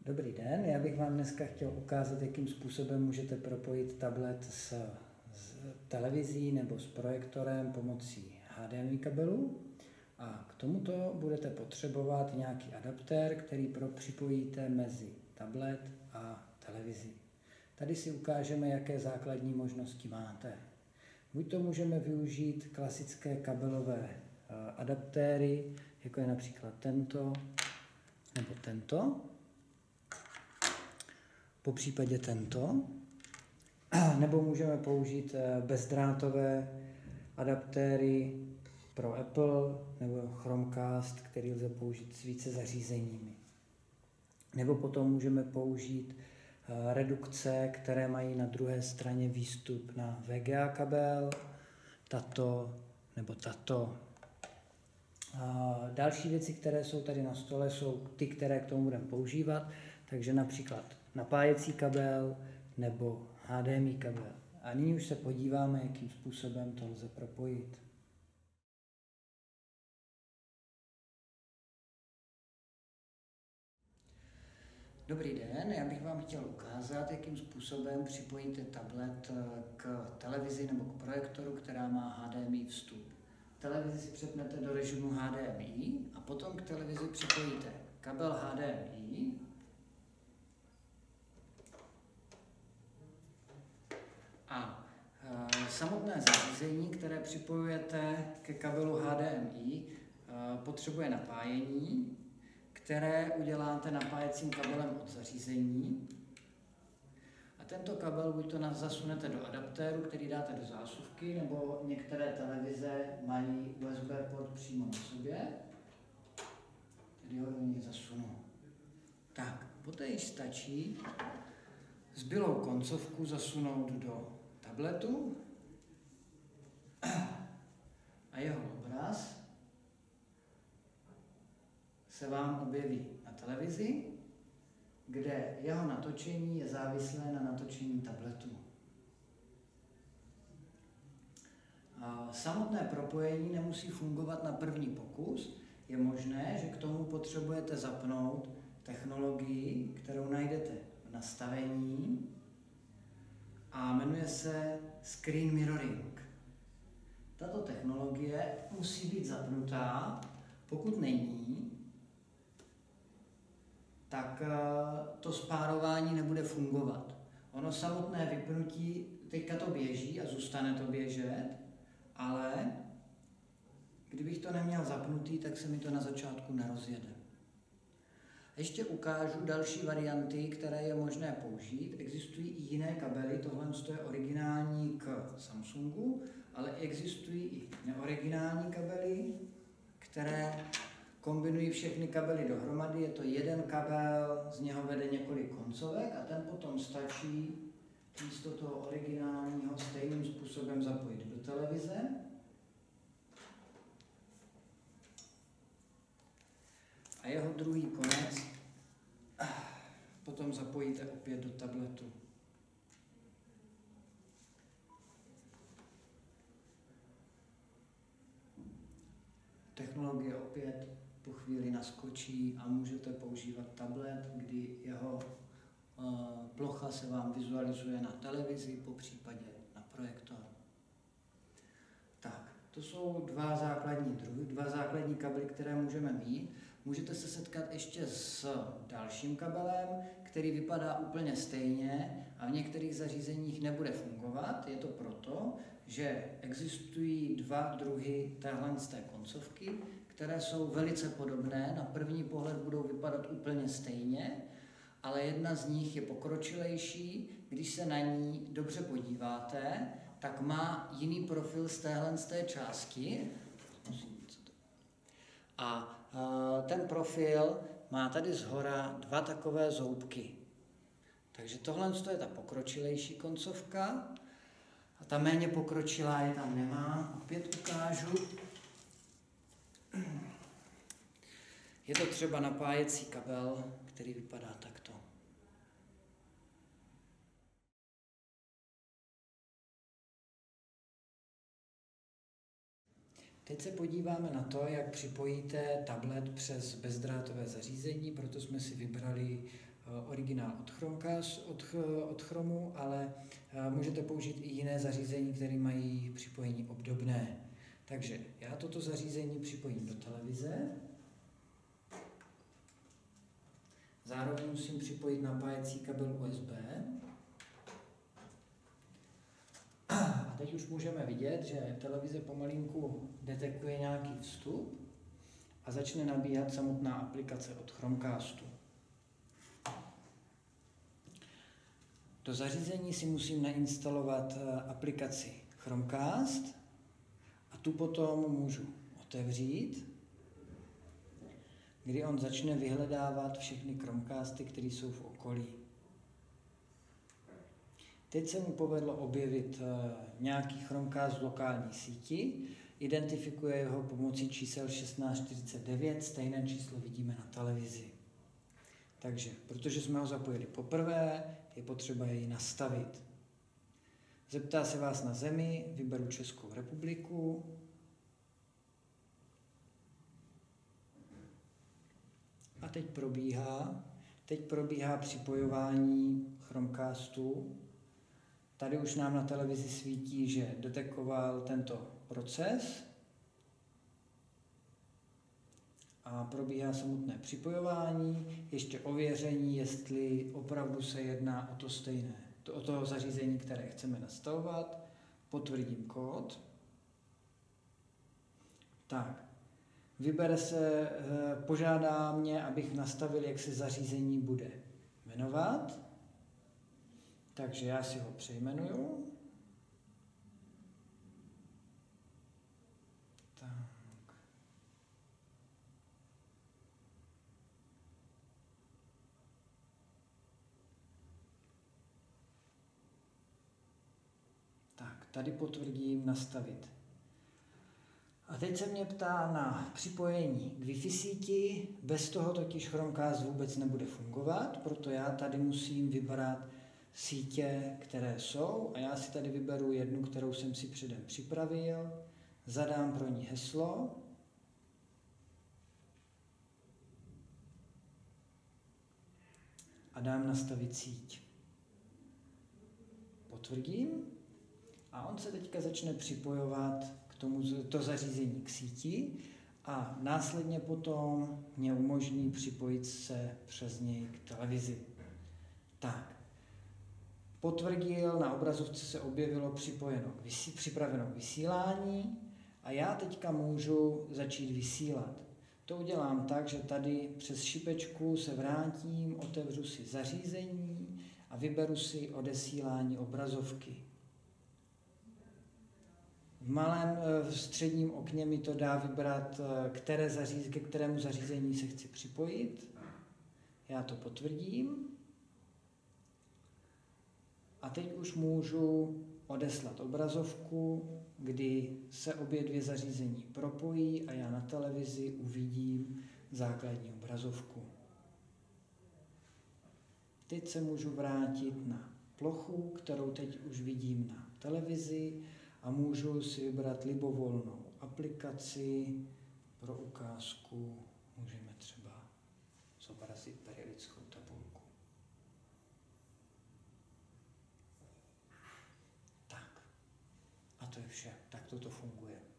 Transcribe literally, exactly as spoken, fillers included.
Dobrý den, já bych vám dneska chtěl ukázat, jakým způsobem můžete propojit tablet s, s televizí nebo s projektorem pomocí H D M I kabelu. A k tomuto budete potřebovat nějaký adaptér, který pro připojíte mezi tablet a televizi. Tady si ukážeme, jaké základní možnosti máte. Buď to můžeme využít klasické kabelové adaptéry, jako je například tento nebo tento, po případě tento, nebo můžeme použít bezdrátové adaptéry pro Apple nebo Chromecast, který lze použít s více zařízeními. Nebo potom můžeme použít redukce, které mají na druhé straně výstup na V G A kabel, tato nebo tato. A další věci, které jsou tady na stole, jsou ty, které k tomu budeme používat, takže například napájecí kabel nebo H D M I kabel. A nyní už se podíváme, jakým způsobem to lze propojit. Dobrý den, já bych vám chtěl ukázat, jakým způsobem připojíte tablet k televizi nebo k projektoru, která má H D M I vstup. Televizi si přepnete do režimu H D M I a potom k televizi připojíte kabel H D M I a e, samotné zařízení, které připojujete ke kabelu H D M I, e, potřebuje napájení, které uděláte napájecím kabelem od zařízení. A tento kabel buď to zasunete do adaptéru, který dáte do zásuvky, nebo některé televize mají U S B port přímo na sobě, tedy ho rovně zasunu. Tak, poté již stačí zbylou koncovku zasunout do tabletu a jeho obraz se vám objeví na televizi, kde jeho natočení je závislé na natočení tabletu. A samotné propojení nemusí fungovat na první pokus. Je možné, že k tomu potřebujete zapnout technologii, kterou najdete v nastavení a jmenuje se Screen Mirroring. Tato technologie musí být zapnutá, pokud není, tak to spárování nebude fungovat. Ono samotné vypnutí, teďka to běží a zůstane to běžet, ale kdybych to neměl zapnutý, tak se mi to na začátku nerozjede. Ještě ukážu další varianty, které je možné použít. Existují i jiné kabely, tohle je originální k Samsungu, ale existují i neoriginální kabely, které kombinují všechny kabely dohromady. Je to jeden kabel, z něho vede několik koncovek a ten potom stačí místo toho originálního stejným způsobem zapojit do televize. A jeho druhý konec potom zapojíte opět do tabletu. Technologie opět po chvíli naskočí a můžete používat tablet, kdy jeho uh, plocha se vám vizualizuje na televizi, po případě na projektor. Tak, to jsou dva základní druhy, dva základní kabely, které můžeme mít. Můžete se setkat ještě s dalším kabelem, který vypadá úplně stejně a v některých zařízeních nebude fungovat. Je to proto, že existují dva druhy téhle z té koncovky, které jsou velice podobné. Na první pohled budou vypadat úplně stejně, ale jedna z nich je pokročilejší. Když se na ní dobře podíváte, tak má jiný profil z téhle z té části. A ten profil má tady zhora dva takové zoubky. Takže tohle je ta pokročilejší koncovka a ta méně pokročilá je tam nemá. Opět ukážu. Je to třeba napájecí kabel, který vypadá takto. Teď se podíváme na to, jak připojíte tablet přes bezdrátové zařízení, proto jsme si vybrali originál od, Chromecast, od, od Chromu, ale můžete použít i jiné zařízení, které mají připojení obdobné. Takže já toto zařízení připojím do televize. Zároveň musím připojit napájecí kabel U S B. A teď už můžeme vidět, že televize pomalinku detekuje nějaký vstup a začne nabíhat samotná aplikace od Chromecastu. Do zařízení si musím nainstalovat aplikaci Chromecast a tu potom můžu otevřít, kdy on začne vyhledávat všechny Chromecasty, které jsou v okolí. Teď se mu povedlo objevit nějaký Chromecast v lokální síti, identifikuje ho pomocí čísel šestnáct čtyřicet devět, stejné číslo vidíme na televizi. Takže, protože jsme ho zapojili poprvé, je potřeba jej nastavit. Zeptá se vás na zemi, vyberu Českou republiku. A teď probíhá, teď probíhá připojování Chromecastu. Tady už nám na televizi svítí, že detekoval tento proces a probíhá samotné připojování, ještě ověření, jestli opravdu se jedná o to stejné, to, o to zařízení, které chceme nastavovat. Potvrdím kód. Tak, vybere se, požádá mě, abych nastavil, jak se zařízení bude jmenovat. Takže já si ho přejmenuju. Tak. Tak, tady potvrdím nastavit. A teď se mě ptá na připojení k Wi-Fi síti. Bez toho totiž Chromecast vůbec nebude fungovat, proto já tady musím vybrat sítě, které jsou, a já si tady vyberu jednu, kterou jsem si předem připravil, zadám pro ní heslo a dám nastavit síť. Potvrdím a on se teďka začne připojovat k tomu to zařízení k síti a následně potom mě umožní připojit se přes něj k televizi. Tak. Potvrdil, na obrazovce se objevilo připojeno k vysí, připraveno k vysílání a já teďka můžu začít vysílat. To udělám tak, že tady přes šipečku se vrátím, otevřu si zařízení a vyberu si odesílání obrazovky. V malém v středním okně mi to dá vybrat, které zařízení, ke kterému zařízení se chci připojit. Já to potvrdím. A teď už můžu odeslat obrazovku, kdy se obě dvě zařízení propojí a já na televizi uvidím základní obrazovku. Teď se můžu vrátit na plochu, kterou teď už vidím na televizi a můžu si vybrat libovolnou aplikaci. Pro ukázku můžeme třeba zobrazit periodickou tabulku. A to je vše. Tak toto funguje.